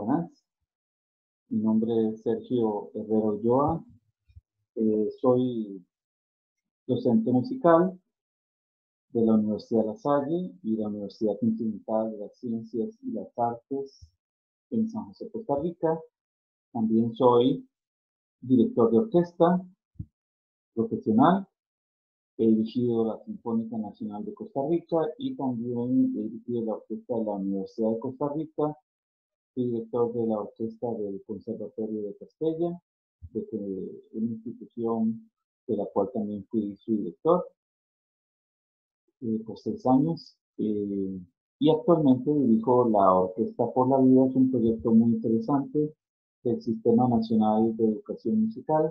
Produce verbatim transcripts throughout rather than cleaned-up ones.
buenas. Mi nombre es Sergio Herrero Ulloa. Eh, soy docente musical de la Universidad La Salle y la Universidad Continental de las Ciencias y las Artes en San José, Costa Rica. También soy director de orquesta profesional. He dirigido la Sinfónica Nacional de Costa Rica y también he dirigido la orquesta de la Universidad de Costa Rica. Soy director de la orquesta del Conservatorio de Castella, de una institución de la cual también fui su director eh, por seis años. Eh, y actualmente dirijo la Orquesta por la Vida. Es un proyecto muy interesante del Sistema Nacional de Educación Musical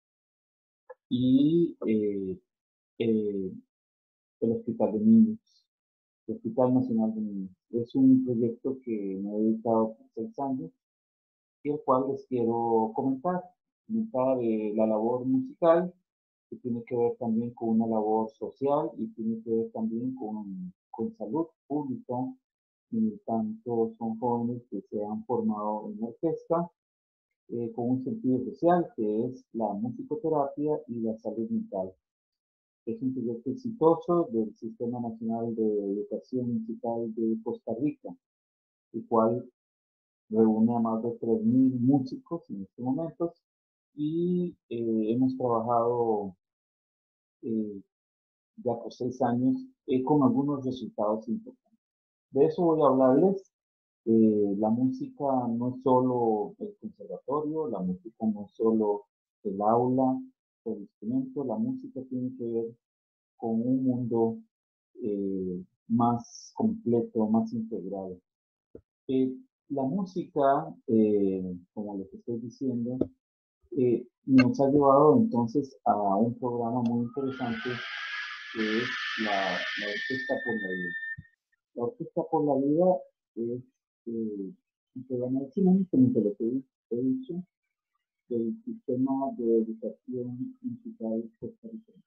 y eh, eh, el Hospital de Niños, el Hospital Nacional de Niños. Es un proyecto que me he dedicado por seis años y el cual les quiero comentar, comentar eh, la labor musical, que tiene que ver también con una labor social y tiene que ver también con, con salud pública, y tanto son jóvenes que se han formado en orquesta eh, con un sentido social, que es la musicoterapia y la salud mental. Es un proyecto exitoso del Sistema Nacional de Educación Musical de Costa Rica, el cual reúne a más de tres mil músicos en estos momentos y eh, hemos trabajado eh, ya por seis años eh, con algunos resultados importantes. De eso voy a hablarles. Eh, la música no es solo el conservatorio, la música no es solo el aula o el instrumento, la música tiene que ver con un mundo eh, más completo, más integrado. Eh, la música, eh, como les estoy diciendo, eh, nos ha llevado entonces a un programa muy interesante que es la, la Orquesta por la Vida. La Orquesta por la Vida es eh, un programa de cine, como se lo he dicho, del Sistema de Educación Musical costarricense.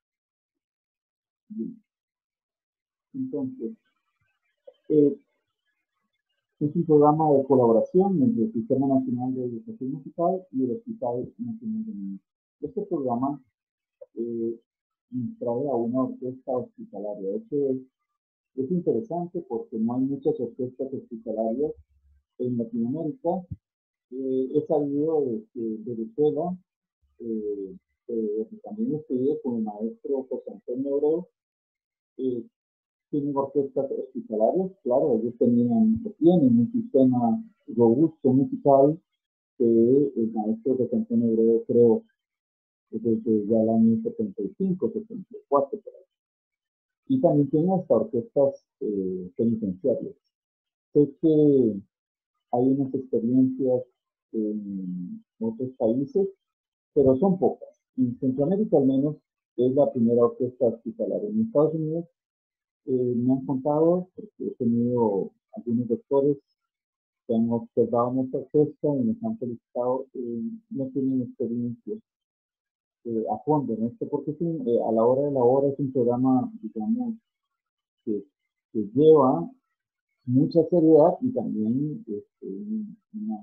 Bien. Entonces, eh, es un programa de colaboración entre el Sistema Nacional de Educación Musical y el Hospital Nacional de Niños. Este programa eh, nos trae a una orquesta hospitalaria. De hecho, es, es interesante porque no hay muchas orquestas hospitalarias en Latinoamérica. Eh, he sabido de que Venezuela, eh, eh, también estudié con el maestro José Antonio Abreu, eh, tienen orquestas hospitalarias. Claro, ellos tenían, tienen un sistema robusto musical que el maestro José Antonio Abreu creo desde ya el año setenta y cinco, setenta y cuatro, por ahí. Y también tienen hasta orquestas eh, penitenciarias. Sé que hay unas experiencias en otros países, pero son pocas. En Centroamérica al menos es la primera orquesta hospitalaria. En Estados Unidos eh, me han contado, porque he tenido algunos doctores que han observado nuestra orquesta y nos han felicitado, eh, no tienen experiencia eh, a fondo en esto, porque sí, eh, a la hora de la hora es un programa, digamos, que, que lleva mucha seriedad y también este, una,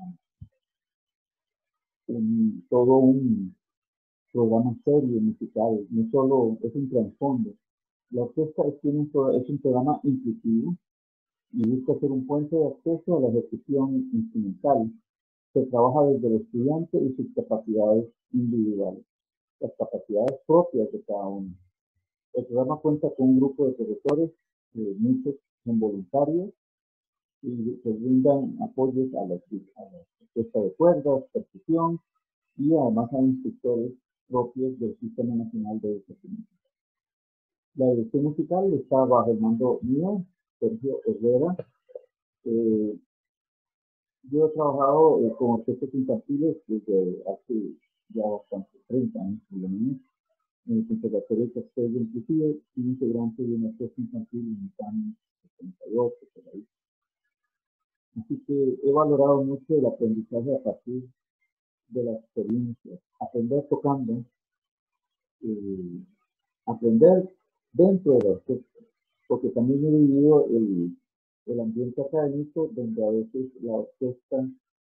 un, todo un programa serio musical, no solo es un trasfondo. La orquesta es, tiene un, es un programa inclusivo y busca ser un puente de acceso a la ejecución instrumental. Se trabaja desde el estudiante y sus capacidades individuales, las capacidades propias de cada uno. El programa cuenta con un grupo de profesores, eh, muchos son voluntarios, y se brindan apoyos a la, a la orquesta de cuerdas, percusión, y además hay instructores propios del Sistema Nacional de Educación Musical. La dirección musical está bajo el mando mío, Sergio Herrera. Eh, yo he trabajado eh, con orquestas infantiles desde hace ya bastante, treinta años por lo menos, en el Conservatorio de Castella, inclusive fui integrante de una orquesta infantil en los años setenta y ocho, por ahí. Así que he valorado mucho el aprendizaje a partir de la experiencia, aprender tocando, eh, aprender dentro de la orquesta, porque también he vivido el, el ambiente académico donde a veces la orquesta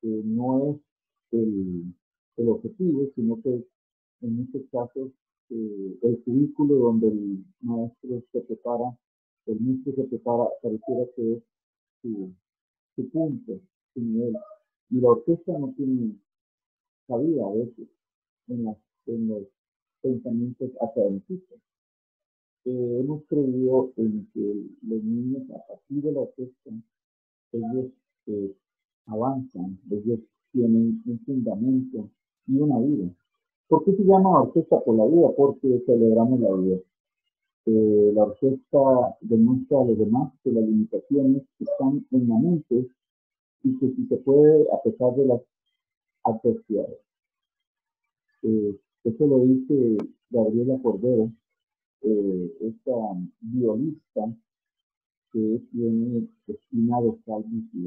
eh, no es el, el objetivo, sino que en muchos casos eh, el currículo donde el maestro se prepara, el maestro se prepara, pareciera que es su, su punto, su nivel. Y la orquesta no tiene cabida a veces en, las, en los pensamientos académicos. Eh, hemos creído en que los niños a partir de la orquesta, ellos eh, avanzan, ellos tienen un fundamento y una vida. ¿Por qué se llama Orquesta por la Vida? Porque celebramos la vida. Eh, la orquesta demuestra a los demás que las limitaciones están en la mente y que si se puede a pesar de las adversidades. Eh, eso lo dice Gabriela Cordero, eh, esta violista que tiene espina dorsal bífida.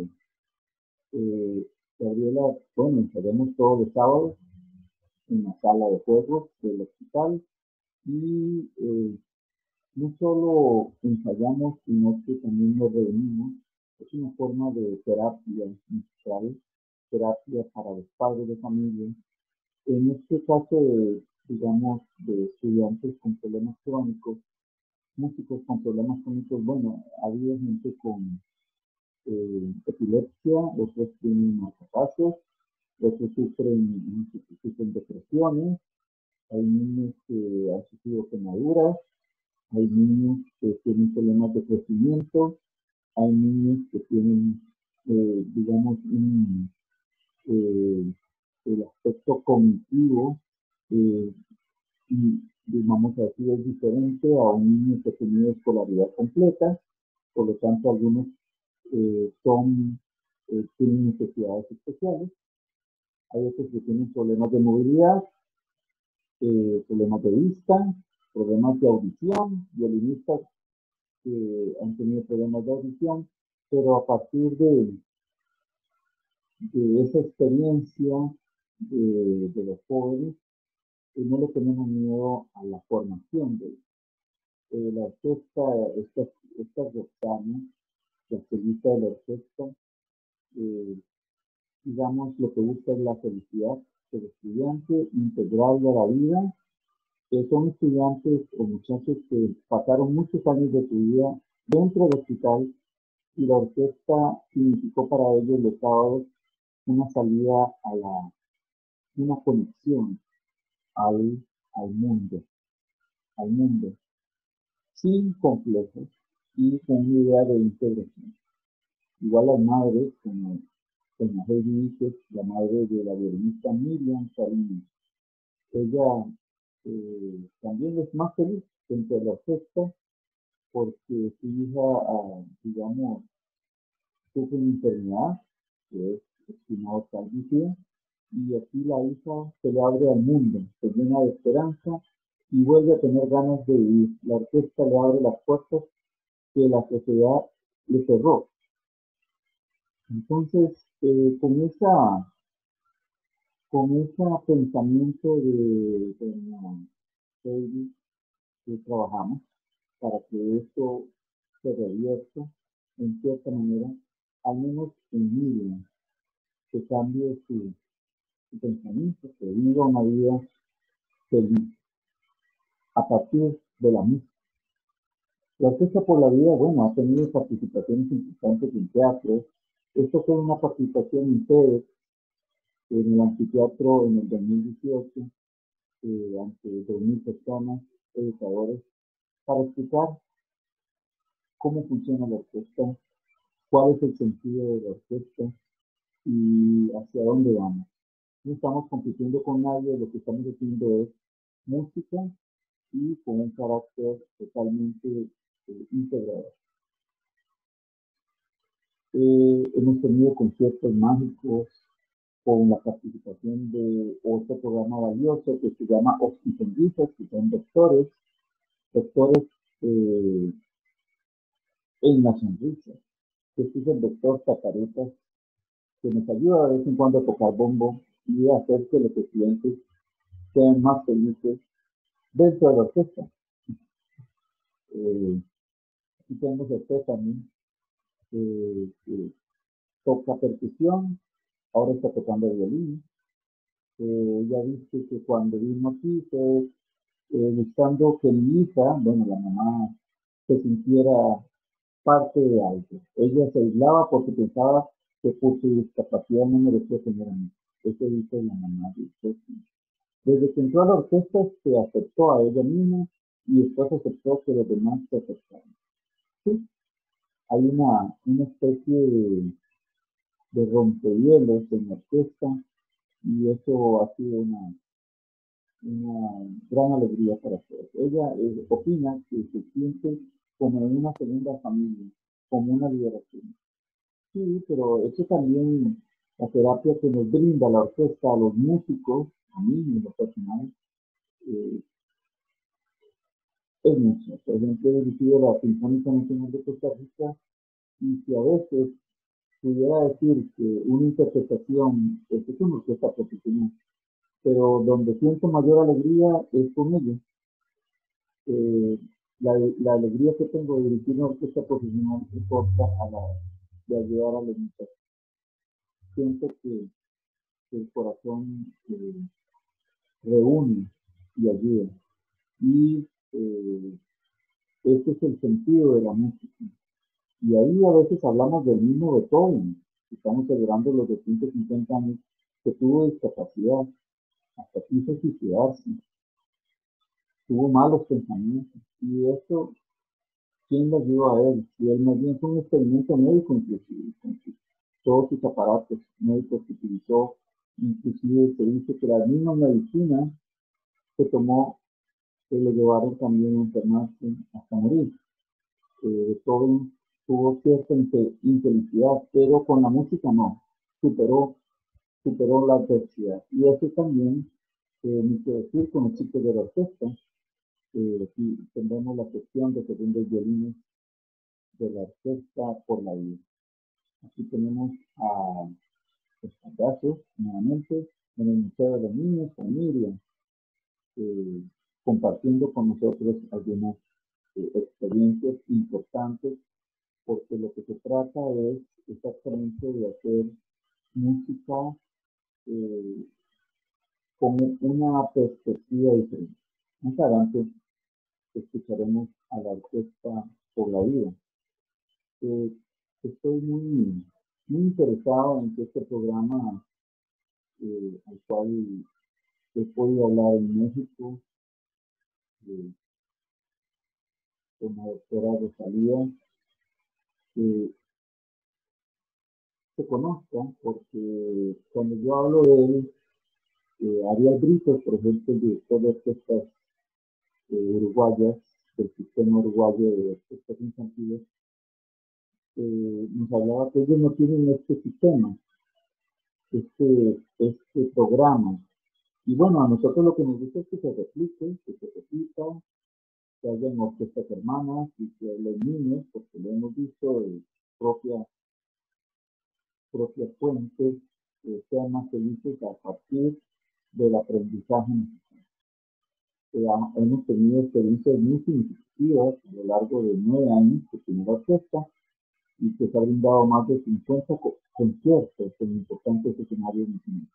Eh, Gabriela, bueno, ensayamos todos los sábados en la sala de juegos del hospital y eh, no solo ensayamos, sino que también nos reunimos. Es una forma de terapia musical, terapia para los padres de familia. En este caso, de, digamos, de estudiantes con problemas crónicos, músicos con problemas crónicos, bueno, había gente con eh, epilepsia, otros tienen marcapasos, otros sufren, sufren depresiones, hay niños que han sufrido quemaduras, hay niños que tienen problemas de crecimiento, hay niños que tienen, eh, digamos, un, eh, el aspecto cognitivo, eh, y, digamos así, es diferente a un niño que tiene escolaridad completa, por lo tanto, algunos eh, son, eh, tienen necesidades especiales, hay otros que tienen problemas de movilidad, eh, problemas de vista, problemas de audición, violinistas que han tenido problemas de audición, pero a partir de, de esa experiencia de, de los jóvenes, eh, no le tenemos miedo a la formación de eh, la orquesta, esta, esta Roxana, la solista de la orquesta, eh, digamos, lo que busca es la felicidad del estudiante, integrarlo a la vida. Eh, son estudiantes o muchachos que pasaron muchos años de su vida dentro del hospital y la orquesta significó para ellos los sábados una salida a la, una conexión al, al mundo, al mundo, sin complejos y con una idea de integración. Igual las madres, como, como Heidi dice, la madre de la violinista Miriam Salinas, ella eh, también es más feliz dentro de la orquesta porque su hija, ah, digamos, sufre una enfermedad que es espina dorsal bífida y aquí la hija se le abre al mundo, se llena de esperanza y vuelve a tener ganas de vivir. La orquesta le abre las puertas que la sociedad le cerró. Entonces, eh, con esa, con ese pensamiento de, de David, que trabajamos para que esto se revierta en cierta manera, al menos en Miriam, que cambie su, su pensamiento, que viva una vida feliz a partir de la música. La Orquesta por la Vida, bueno, ha tenido participaciones importantes en teatro. Esto fue una participación en TEDx, en el anfiteatro en el dos mil dieciocho, eh, ante dos mil personas, educadores, para explicar cómo funciona la orquesta, cuál es el sentido de la orquesta y hacia dónde vamos. No estamos compitiendo con nadie, lo que estamos haciendo es música y con un carácter totalmente eh, integrador. Eh, hemos tenido conciertos mágicos con la participación de otro programa valioso que se llama Oxygenizas, que son doctores, doctores eh, en la sonrisa. Este es el doctor Zacaretas, que nos ayuda de vez en cuando a tocar bombo y a hacer que los estudiantes sean más felices dentro de la orquesta. Eh, aquí tenemos a Stephanie, eh, que toca percusión, ahora está tocando violín. Eh, ella dice que cuando vino aquí fue eh, buscando que mi hija, bueno, la mamá, se sintiera parte de algo. Ella se aislaba porque pensaba que por su discapacidad no merecía tener amigos. Eso dice la mamá. Dice, desde que entró a la orquesta se aceptó a ella misma y después aceptó que los demás se aceptaran. Sí, hay una, una especie de, de rompehielos en la orquesta y eso ha sido una, una gran alegría para todos. Ella eh, opina que se siente como en una segunda familia, como una liberación. Sí, pero eso también, la terapia que nos brinda la orquesta a los músicos, a mí en lo personal, eh, es mucho. Por ejemplo, he dirigido la Sinfónica Nacional de Costa Rica y si a veces pudiera decir que una interpretación, esto es una orquesta profesional, pero donde siento mayor alegría es con ellos. Eh, la, la, alegría que tengo de dirigir una orquesta profesional es corta a la de ayudar a los muchachos. Siento que, que el corazón eh, reúne y ayuda. Y eh, ese es el sentido de la música. Y ahí a veces hablamos del mismo Beethoven. Estamos celebrando los doscientos cincuenta años que tuvo discapacidad, hasta quiso suicidarse, tuvo malos pensamientos. Y eso, ¿quién le ayudó a él? Y él más bien fue un experimento médico, inclusive, con todos sus aparatos médicos que utilizó. Inclusive se dice que la misma medicina que tomó que le llevaron también a enfermarse hasta morir. Eh, Beethoven tuvo cierta infelicidad, pero con la música no, superó, superó la adversidad. Y eso también, eh, ni que decir con los chicos de la orquesta, eh, aquí tendremos la sección de segundos violines de la orquesta por la vida. Aquí tenemos a Espaldazos, nuevamente, en el Museo de los Niños, con Miriam, eh, compartiendo con nosotros algunas eh, experiencias importantes, porque lo que se trata es exactamente de hacer música eh, con una perspectiva diferente. Más adelante escucharemos a la orquesta por la vida. Eh, estoy muy, muy interesado en que este programa, eh, al cual he podido hablar en México, eh, con la doctora Rosalía, eh, se conozca, porque cuando yo hablo de él, eh, Ariel Brito, por ejemplo, el director de orquestas eh, uruguayas, del sistema uruguayo de orquestas infantiles, eh, nos hablaba que ellos no tienen este sistema, este, este programa. Y bueno, a nosotros lo que nos gusta es que se replique, que se repita, que haya orquestas hermanas y que los niños, porque lo hemos visto de propia, propia fuente, eh, sean más felices a partir del aprendizaje musical. Eh, hemos tenido experiencias muy significativas a lo largo de nueve años que tiene la orquesta y que se ha brindado más de cincuenta conciertos en importantes escenarios nacionales.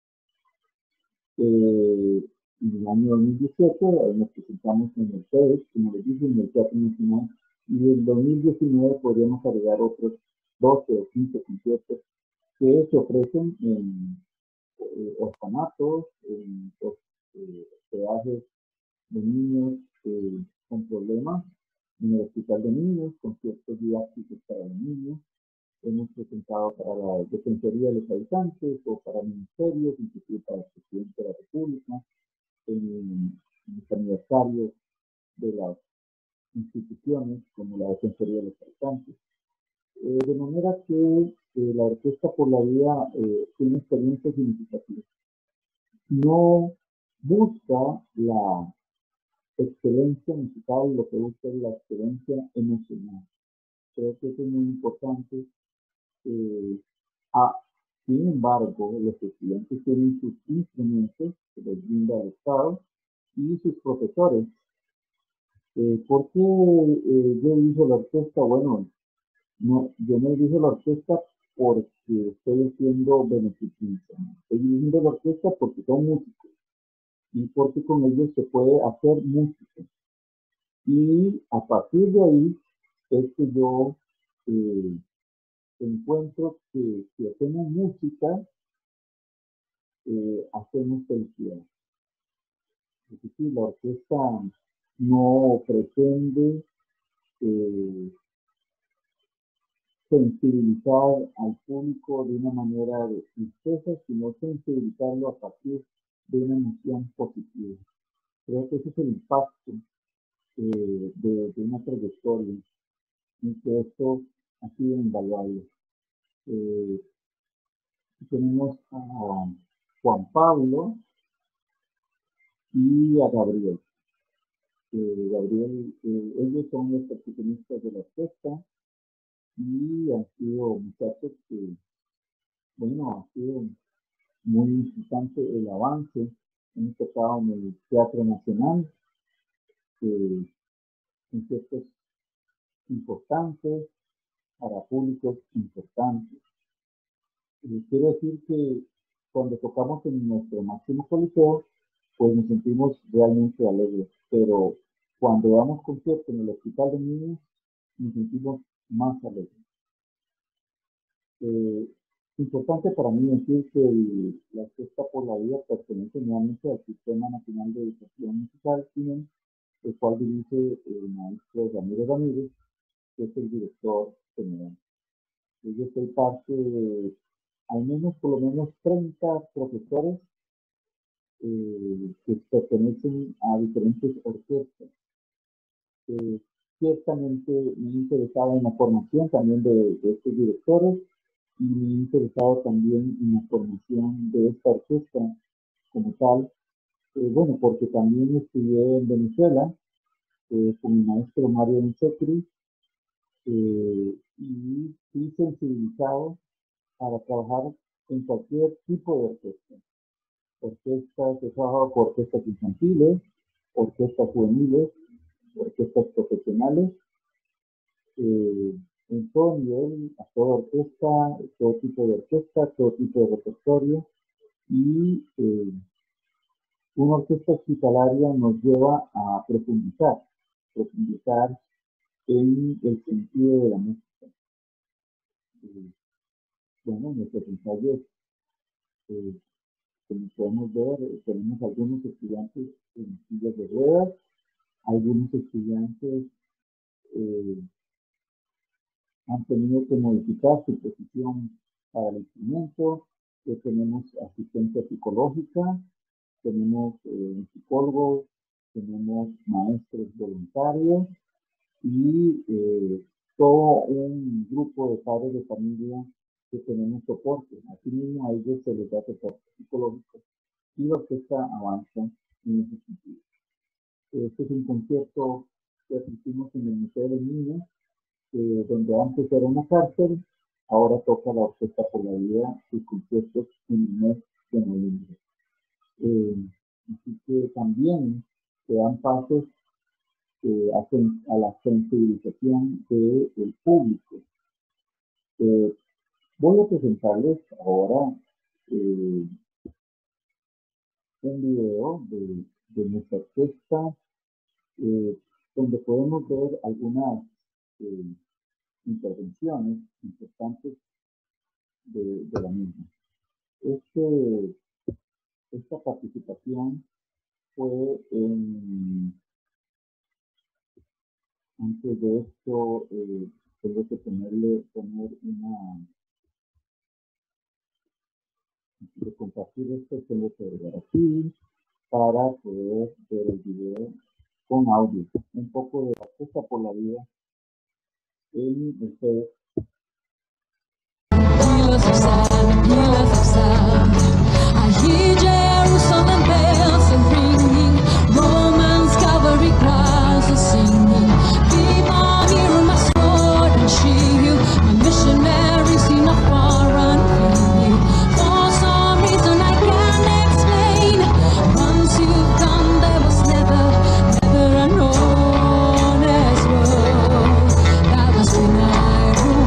Eh, en el año dos mil dieciocho eh, nos presentamos en el TEDx, como les dije, en el Teatro Nacional, y en el dos mil diecinueve podríamos agregar otros doce o quince conciertos que se ofrecen en eh, orfanatos, en los eh, hospedajes de niños eh, con problemas, en el Hospital de Niños, conciertos didácticos para los niños. Hemos presentado para la Defensoría de los Habitantes o para ministerios, inclusive para el presidente de la República, en, en los aniversarios de las instituciones como la Defensoría de los Habitantes. Eh, de manera que eh, la Orquesta por la Vida eh, tiene experiencias significativas. No busca la excelencia musical, lo que busca es la excelencia emocional. Creo que eso es muy importante. Eh, ah, sin embargo, los estudiantes tienen sus instrumentos que les brinda el Estado y sus profesores. Eh, ¿Por qué eh, yo dirijo la orquesta? Bueno, no, yo no dirijo la orquesta porque estoy haciendo beneficencia. Estoy dirigiendo la orquesta porque son músicos y porque con ellos se puede hacer música. Y a partir de ahí es que yo eh, encuentro que si hacemos música, eh, hacemos felicidad. Es decir, la orquesta no pretende eh, sensibilizar al público de una manera de tristeza, sino sensibilizarlo a partir de una emoción positiva. Creo que ese es el impacto eh, de, de una trayectoria y que esto ha sido invaluable. Eh, tenemos a Juan Pablo y a Gabriel. Eh, Gabriel, eh, ellos son los percusionistas de la orquesta y han sido muchachos que, bueno, ha sido muy importante el avance. Hemos tocado en el Teatro Nacional, eh, conciertos importantes para públicos importantes. Eh, quiero decir que cuando tocamos en nuestro máximo coliseo, pues nos sentimos realmente alegres, pero cuando damos conciertos en el Hospital de Niños, nos sentimos más alegres. Eh, importante para mí decir que el, la Orquesta por la Vida pertenece nuevamente al Sistema Nacional de Educación Musical, el cual dirige el maestro Ramiro Ramírez, que es el director general. Yo soy parte de al menos por lo menos treinta profesores eh, que pertenecen a diferentes orquestas. Eh, ciertamente me he interesado en la formación también de, de estos directores y me he interesado también en la formación de esta orquesta como tal. Eh, bueno, porque también estudié en Venezuela eh, con mi maestro Mario Insecri eh, y fui sensibilizado para trabajar en cualquier tipo de orquesta. Orquestas, he trabajado con orquestas infantiles, orquestas juveniles, orquestas profesionales, eh, en todo nivel, a toda orquesta, todo tipo de orquesta, todo tipo de repertorio, y eh, una orquesta hospitalaria nos lleva a profundizar, profundizar en el sentido de la música. Eh, bueno, nuestros ensayos, eh, como podemos ver, eh, tenemos algunos estudiantes en sillas de ruedas, algunos estudiantes eh, han tenido que modificar su posición para el instrumento, eh, tenemos asistencia psicológica, tenemos eh, psicólogos, tenemos maestros voluntarios y eh, todo un grupo de padres de familia que tenemos soporte. Así mismo a ellos se les da soporte psicológico y la orquesta avanza en ese sentido. Este es un concierto que asistimos en el Museo de Niños, eh, donde antes era una cárcel, ahora toca la Orquesta por la Vida sus conciertos en el mes de noviembre. Eh, así que también se dan pasos eh, a, a la sensibilización del público. Eh, voy a presentarles ahora eh, un video de, de nuestra orquesta eh, donde podemos ver algunas eh, intervenciones importantes de, de la misma. Este, esta participación fue en, antes de esto, eh, tengo que ponerle, poner una, de compartir esto, tengo que agregar aquí para poder ver el video con audio, un poco de la Orquesta por la Vida en ustedes. I hear Jerusalem bells are ringing, Romans cavalry cries are singing. Keep on hearing my sword and shield, my missionaries in a foreign field. For some reason I can't explain, once you've gone there was never, never an honest road. That was when I ruled.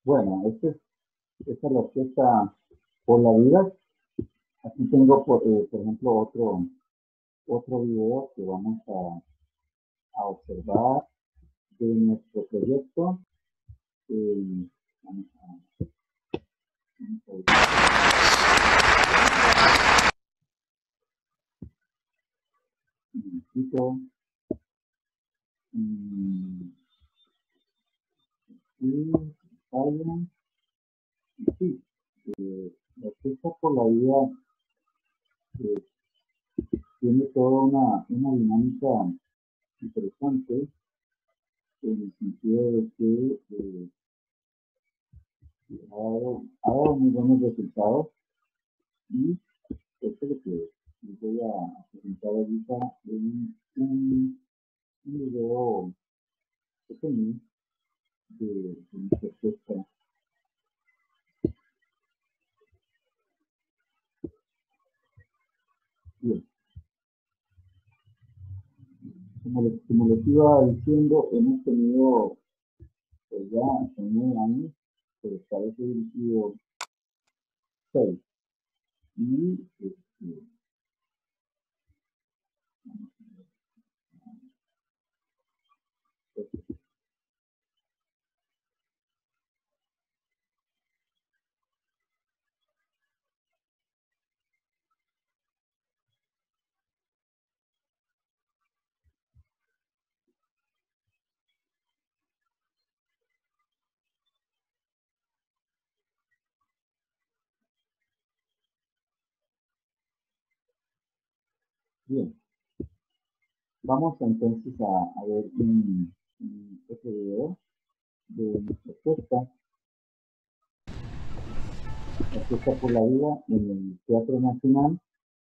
Bueno, este es- esta es la orquesta por la vida. Aquí tengo, por, eh, por ejemplo, otro, otro video que vamos a, a observar de nuestro proyecto. Eh, vamos a, vamos a un momentito. Mm, y vaya, sí, eh, la orquesta por la vida eh, tiene toda una, una dinámica interesante en el sentido de que eh, ha dado, ha dado muy buenos resultados y esto es lo que les voy a presentar ahorita en un, un video pequeño de, de nuestra orquesta. Bien, como les, como les iba diciendo, hemos tenido pues ya hace nueve años, pero esta vez he dirigido seis. Y este, pues, bien, vamos entonces a, a ver un, un, otro video de nuestra orquesta, la Orquesta por la Vida en el Teatro Nacional.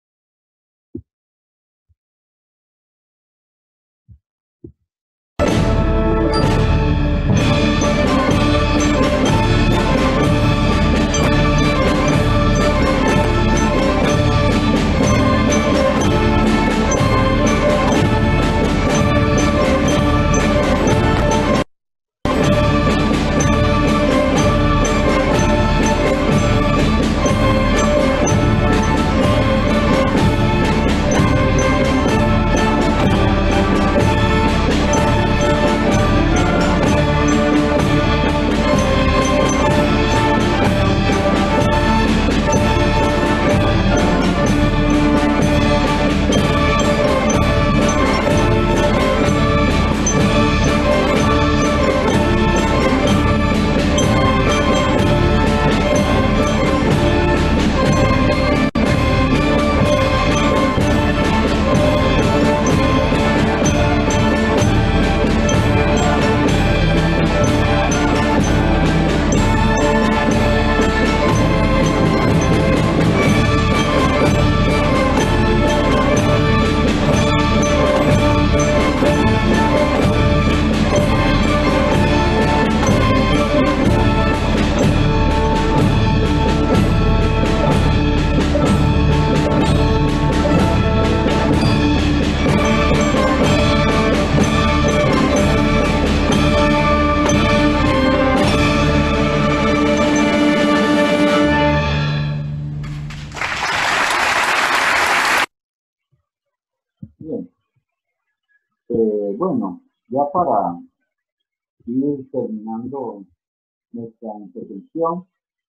Bien, eh, bueno, ya para ir terminando nuestra intervención,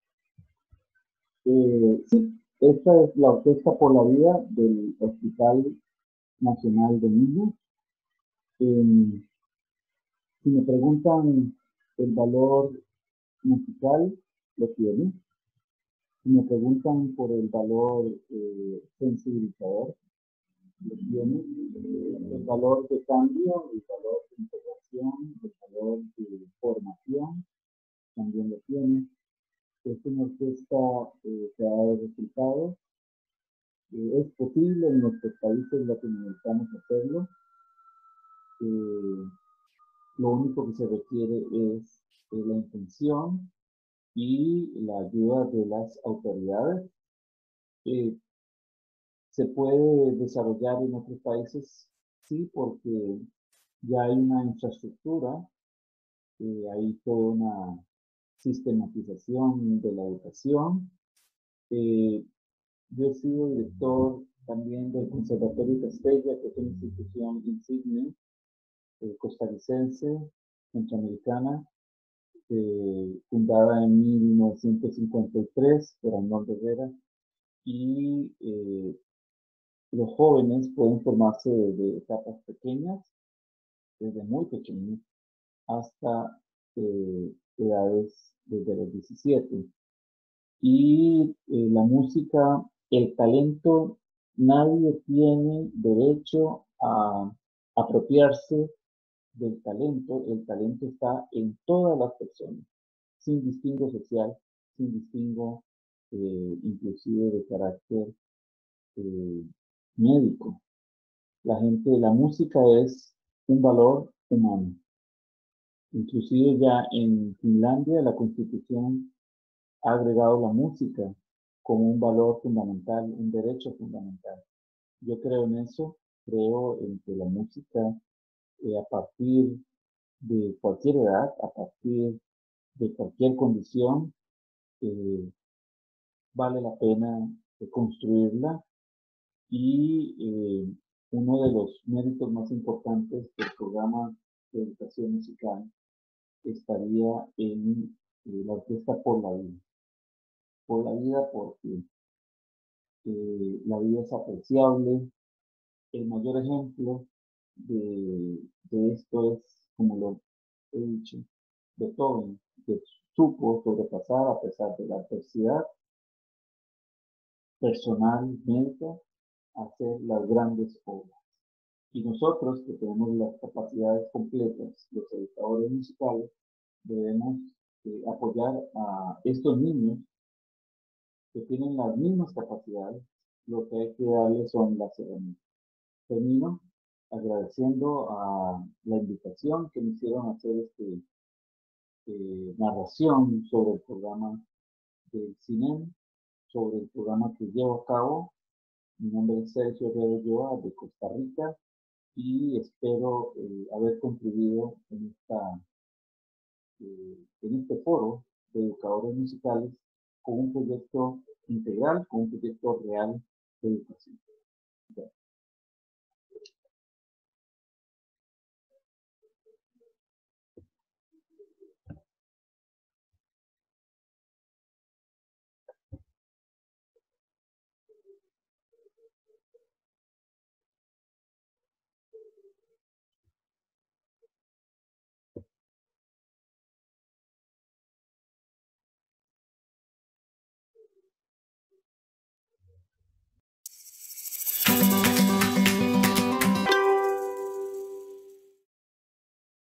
eh, sí, esta es la Orquesta por la Vida del Hospital Nacional de Niños. Eh, si me preguntan el valor musical, lo tiene. Si me preguntan por el valor eh, sensibilizador, lo tiene. El valor de cambio, el valor de integración, el valor de formación, también lo tiene. Es una orquesta eh, que ha dado resultados. Eh, es posible en nuestros países latinoamericanos hacerlo. Eh, lo único que se requiere es eh, la intención y la ayuda de las autoridades. Eh, ¿Se puede desarrollar en otros países? Sí, porque ya hay una infraestructura, eh, hay toda una sistematización de la educación. Eh, yo he sido director también del Conservatorio Castella, que es una institución insignia eh, costarricense, centroamericana, eh, fundada en mil novecientos cincuenta y tres por Arnoldo Herrera, y eh, los jóvenes pueden formarse desde etapas pequeñas, desde muy pequeños, hasta eh, edades desde los diecisiete. Y eh, la música, el talento, nadie tiene derecho a apropiarse del talento. El talento está en todas las personas, sin distingo social, sin distingo eh, inclusive de carácter eh, médico. La gente, la música es un valor humano. Inclusive ya en Finlandia la Constitución ha agregado la música como un valor fundamental, un derecho fundamental. Yo creo en eso, creo en que la música eh, a partir de cualquier edad, a partir de cualquier condición, eh, vale la pena eh, construirla, y eh, uno de los méritos más importantes del programa de educación musical estaría en eh, la orquesta Por la Vida. Por la vida porque eh, la vida es apreciable. El mayor ejemplo de, de esto es, como lo he dicho, Beethoven, que supo sobrepasar a pesar de la adversidad personal, médica, hacer las grandes obras. Y nosotros, que tenemos las capacidades completas, los educadores musicales, debemos eh, apoyar a estos niños que tienen las mismas capacidades. Lo que hay que darles son las herramientas. Termino agradeciendo a la invitación que me hicieron a hacer este eh, narración sobre el programa del CINEM, sobre el programa que llevo a cabo. Mi nombre es Sergio Herrera Ulloa, de Costa Rica, y espero eh, haber contribuido en, esta, eh, en este foro de educadores musicales con un proyecto integral, con un proyecto real de educación.